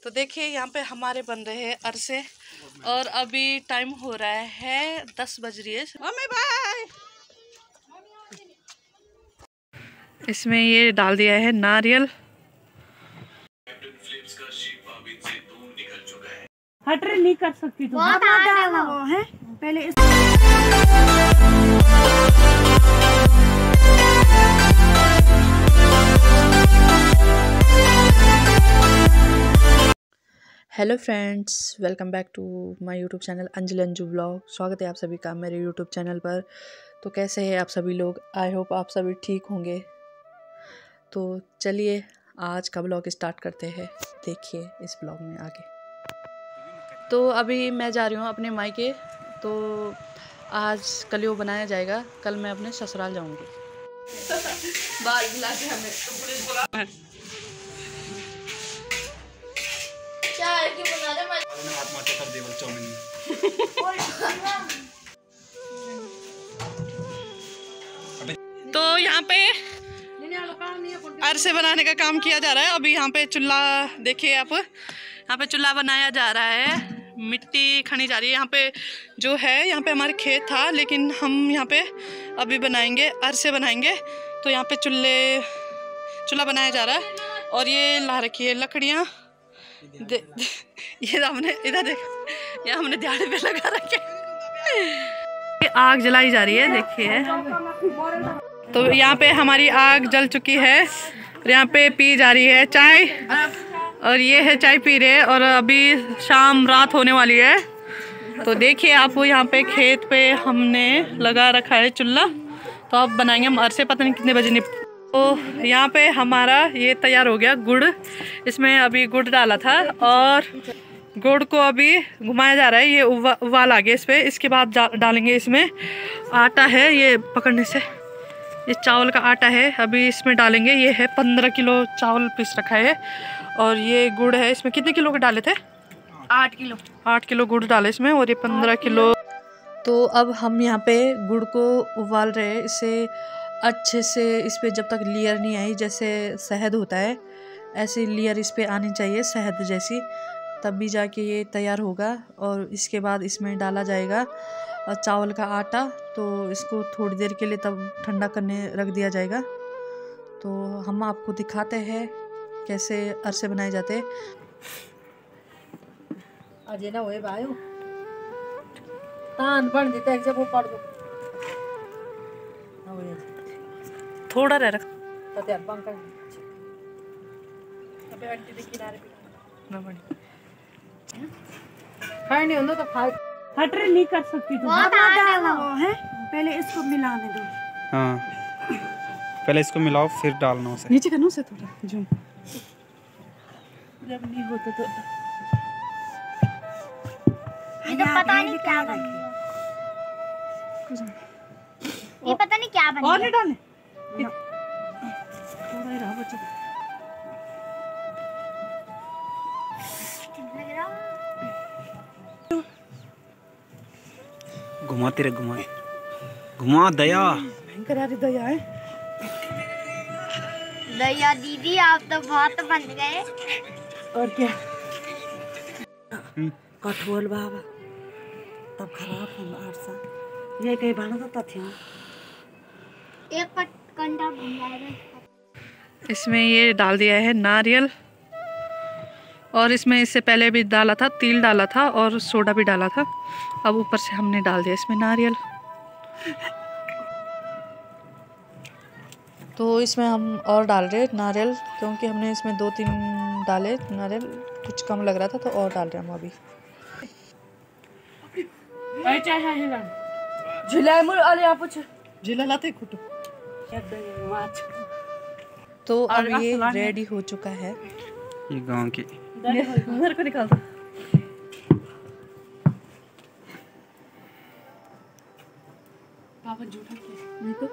तो देखिए यहाँ पे हमारे बन रहे हैं अरसे और अभी टाइम हो रहा है 10 बज रही है। Mummy bye. इसमें ये डाल दिया है नारियल। हटरे नहीं कर सकती तू। वो है पहले hello friends, welcome back to my YouTube channel Anjali Anju blog. स्वागत है आप सभी का मेरे यूट्यूब चैनल पर। तो कैसे हैं आप सभी लोग? आई होप आप सभी ठीक होंगे। तो चलिए आज का ब्लॉग स्टार्ट करते हैं। देखिए इस ब्लॉग में आगे। तो अभी मैं जा रही हूँ अपने मायके। तो आज कलियो बनाया जाएगा, कल मैं अपने ससुराल जाऊँगी। बाल बुला के हमें तो पुलिस बुला क्या है कि बना रहे मैं हाथ मारते कर दे बोल चाउमीन तो यहाँ पे अरसे बनाने का काम किया जा रहा है। अभी यहाँ पे चूल्हा देखिए आप, यहाँ पे चूल्हा बनाया जा रहा है, मिट्टी खनी जा रही है। यहाँ पे जो है यहाँ पे हमारे खेत था, लेकिन हम यहाँ पे अभी बनाएंगे, अरसे बनाएंगे। तो यहाँ पे चूल्हा बनाया जा रहा है और ये ला रखी है लकड़ियाँ। ये हमने इधर देखो, ये हमने दिहाड़ी पे लगा रखे। आग जलाई जा रही है देखिए। तो यहाँ पे हमारी आग जल चुकी है और यहाँ पे पी जा रही है चाय। और ये है चाय पी रहे और अभी शाम रात होने वाली है। तो देखिए आप यहाँ पे खेत पे हमने लगा रखा है चूल्हा। तो अब बनाएंगे हम अरसे, पता नहीं कितने बजे तो यहाँ पे हमारा ये तैयार हो गया गुड़। इसमें अभी गुड़ डाला था और गुड़ को अभी घुमाया जा रहा है। ये उबाल आ गया इस पे। इसके बाद डालेंगे इसमें आटा है, ये पकड़ने से ये चावल का आटा है, अभी इसमें डालेंगे। ये है 15 किलो चावल पीस रखा है और ये गुड़ है। इसमें कितने किलो के डाले थे? 8 किलो गुड़ डाले इसमें और ये 15 किलो। तो अब हम यहाँ पे गुड़ को उबाल रहे हैं। इसे अच्छे से इस पे जब तक लेयर नहीं आई, जैसे शहद होता है ऐसी लेयर इस पे आनी चाहिए, शहद जैसी, तभी जाके ये तैयार होगा। और इसके बाद इसमें डाला जाएगा चावल का आटा। तो इसको थोड़ी देर के लिए तब ठंडा करने रख दिया जाएगा। तो हम आपको दिखाते हैं कैसे अरसे बनाए जाते हैं। अजय ना होए भाई तान बन देता है जब वो पड़ दो थोड़ा रह रख तो यार पंखा अबे आंटी के किनारे पे ना बड़ी खाए नहीं होता तो खाए हटरे नहीं कर सकती तू। वो है पहले इसको मिलाने दो। हाँ पहले इसको मिलाओ फिर डालना उसे। नीचे करना उसे थोड़ा जूम। जब नहीं होता तो ये तो पता नहीं क्या बनेगा। ये पता नहीं क्या बनेगा। और नहीं डालने थोड़ा ही रहा बच्चा। घुमाते रहे घुमा दया भयंकर यार दया है। दया दीदी आप तो बहुत बन गए। और क्या कठोल बाबा तब खराब हो अरसा ये कहीं बना तो था एक कंडा बन जाएगा। इसमें ये डाल दिया है नारियल और इसमें इससे पहले भी डाला था, तिल डाला था और सोडा भी डाला था। अब ऊपर से हमने डाल दिया इसमें नारियल। तो इसमें हम और डाल रहे नारियल, क्योंकि हमने इसमें 2-3 डाले नारियल, कुछ कम लग रहा था तो और डाल रहे हम अभी। जिला लाते खुटू। तो अब ये रेडी हो चुका है। ये गांव की घर को निकाल दो। पापा झूठा नहीं तो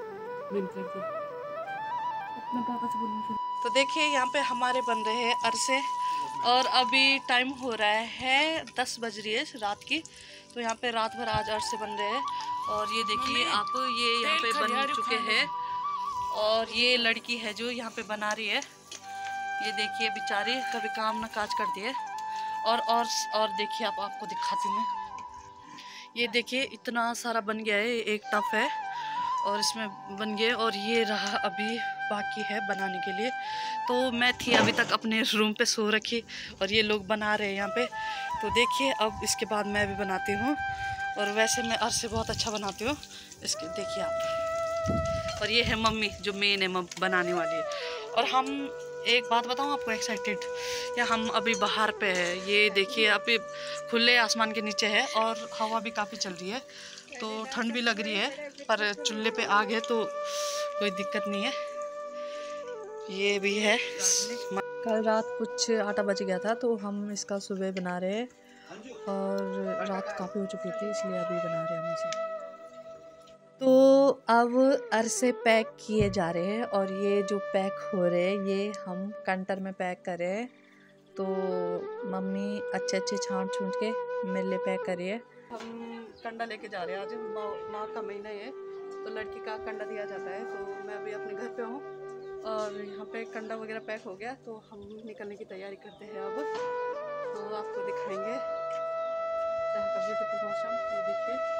अपना पापा से बोलूं। तो देखिए यहाँ पे हमारे बन रहे हैं अरसे और अभी टाइम हो रहा है 10 बज रही है रात की। तो यहाँ पे रात भर आज अरसे बन रहे हैं और ये देखिए आप, ये यहाँ पे बन चुके हैं और ये लड़की है जो यहाँ पे बना रही है। ये देखिए बेचारी कभी काम ना काज कर दिए। और देखिए आपको दिखाती हूँ। ये देखिए इतना सारा बन गया है, एक टफ है और इसमें बन गए, और ये रहा अभी बाकी है बनाने के लिए। तो मैं थी अभी तक अपने रूम पे सो रखी और ये लोग बना रहे हैं यहाँ पे। तो देखिए अब इसके बाद मैं भी बनाती हूँ, और वैसे मैं अरसे बहुत अच्छा बनाती हूँ। इसके देखिए आप, और ये है मम्मी जो मेन है बनाने वाली है। और हम एक बात बताऊँ आपको एक्साइटेड, या हम अभी बाहर पे है, ये देखिए अभी खुले आसमान के नीचे है और हवा भी काफ़ी चल रही है, तो ठंड भी लग रही है, पर चूल्हे पे आग है तो कोई दिक्कत नहीं है। ये भी है। कल रात कुछ 8 बज गया था तो हम इसका सुबह बना रहे हैं, और रात काफ़ी हो चुकी थी इसलिए अभी बना रहे हैं हम इसे। तो अब अरसे पैक किए जा रहे हैं, और ये जो पैक हो रहे हैं ये हम कंटर में पैक कर रहे हैं। तो मम्मी अच्छे छांट छूट के मेरे लिए पैक करिए। हम कंडा लेके जा रहे हैं, आज माँ का महीना है तो लड़की का कंडा दिया जाता है। तो मैं अभी अपने घर पे हूँ और यहाँ पे कंडा वगैरह पैक हो गया, तो हम निकलने की तैयारी करते हैं अब। तो आपको दिखाएंगे यहाँ का ब्यूटीफुल मौसम, ये देखिए।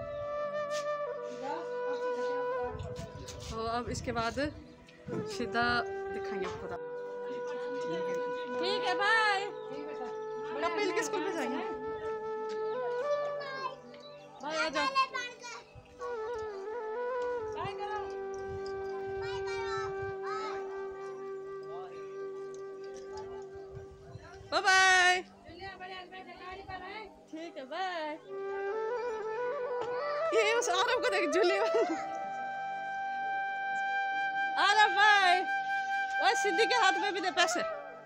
तो अब इसके बाद सीधा दिखाएंगे आपको। ठीक है बाय। कपिल के स्कूल में जाएंगे, बाय आ जाओ। Bye bye. ठीक है बाय। ये उस आरव को देख, झूले आरव बाय। और सिद्धि के हाथ में भी दे पैसे।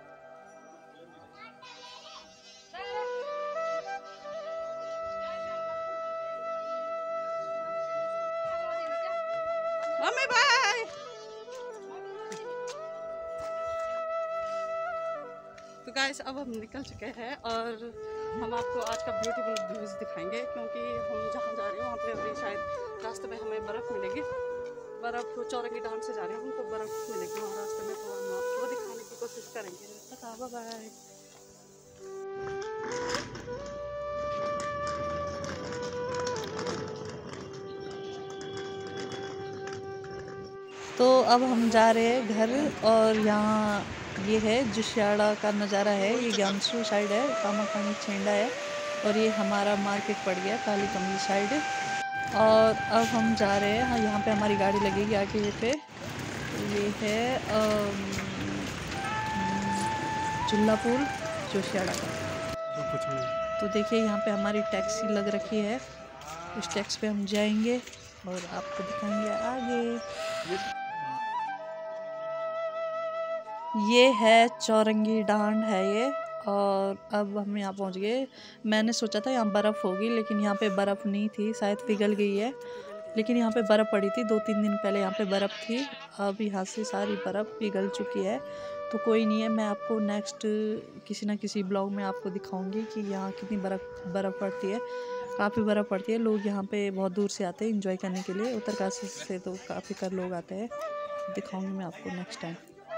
Mummy bye. तो गाइस अब हम निकल चुके हैं और हम आपको आज का ब्यूटीफुल व्यूज़ दिखाएंगे, क्योंकि हम जहाँ जा रहे हैं वहाँ पे अभी शायद रास्ते में हमें बर्फ़ मिलेगी। बर्फ़ चौरंगी डांड से जा रहे हैं हम, तो बर्फ़ मिलेगी वहाँ रास्ते में, तो हम आपको दिखाने की कोशिश करेंगे। Bye bye. तो अब हम जा रहे हैं घर, और यहाँ ये है जुशियाड़ा का नज़ारा है। ये ज्ञानसू साइड है, कामाखानी छेंडा है, और ये हमारा मार्केट पड़ गया काली कमली साइड। और अब हम जा रहे हैं, हाँ यहाँ पे हमारी गाड़ी लगेगी आगे पे। ये है जुल्लापुर जोशियाड़ा का। तो देखिए यहाँ पे हमारी टैक्सी लग रखी है, इस टैक्सी पे हम जाएंगे और आपको दिखाएंगे आगे। ये है चौरंगी डांड है ये, और अब हम यहाँ पहुँच गए। मैंने सोचा था यहाँ बर्फ़ होगी, लेकिन यहाँ पे बर्फ़ नहीं थी, शायद पिघल गई है। लेकिन यहाँ पे बर्फ़ पड़ी थी 2-3 दिन पहले, यहाँ पे बर्फ़ थी। अब यहाँ से सारी बर्फ़ पिघल चुकी है। तो कोई नहीं है, मैं आपको नेक्स्ट किसी ना किसी ब्लॉग में आपको दिखाऊंगी कि यहाँ कितनी बर्फ़ पड़ती है। काफ़ी बर्फ़ पड़ती है, लोग यहाँ पे बहुत दूर से आते हैं एंजॉय करने के लिए। उत्तरकाशी से तो काफ़ी कर लोग आते हैं, दिखाऊंगी मैं आपको next time.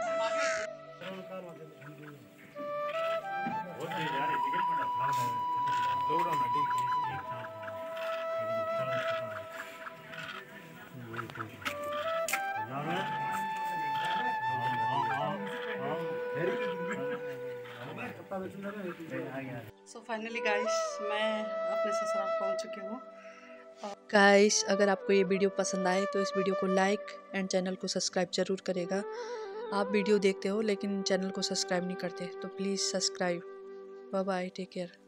So finally guys मैं अपने ससुराल पहुंच चुकी हूँ। गाइस अगर आपको ये वीडियो पसंद आए तो इस वीडियो को लाइक एंड चैनल को सब्सक्राइब ज़रूर करेगा। आप वीडियो देखते हो लेकिन चैनल को सब्सक्राइब नहीं करते, तो please subscribe. Bye bye, take care.